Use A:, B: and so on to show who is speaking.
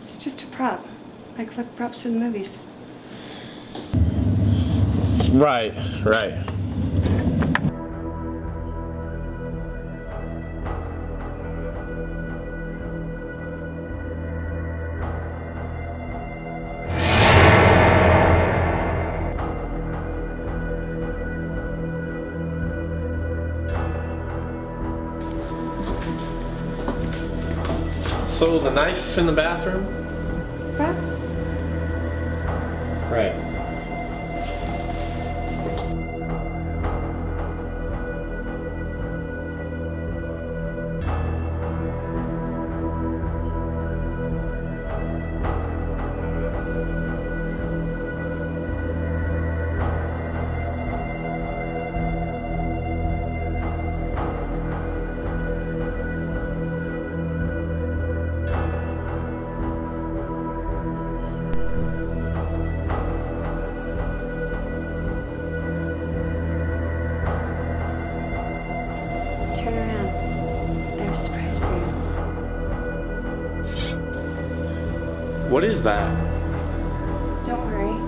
A: It's just a prop. I collect props for the movies.
B: Right, right. So the knife in the bathroom?
A: Prop?
B: Right.
A: Turn around. I have a surprise for you.
B: What is that?
A: Don't worry.